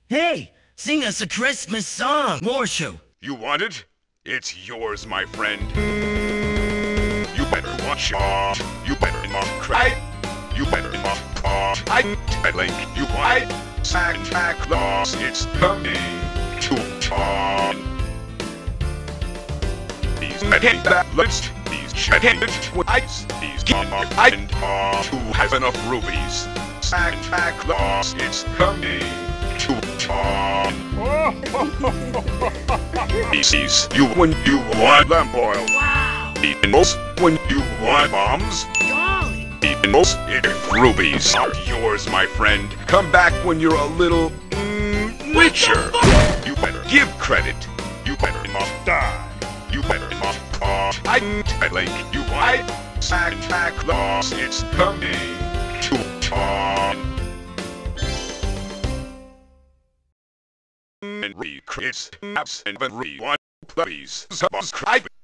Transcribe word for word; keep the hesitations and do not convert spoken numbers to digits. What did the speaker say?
Hey, sing us a Christmas song, Morshu. You want it? It's yours, my friend. You better watch out. You better not cry. You better not cry. I think you want Santa Claus. It's coming to town. He's making that list. He's checking it twice. He's gone up and on. Who has enough rubies? Santa Claus. It's coming to town. He sees you when you want lamp oil. Wow! He knows when you want bombs. Golly! He knows if rubies are yours, my friend. Come back when you're a little mm, richer. You better give credit. You better not die. You better not uh, I think you want Santa Claus. It's coming to town. And read Chris apps and read one please subscribe.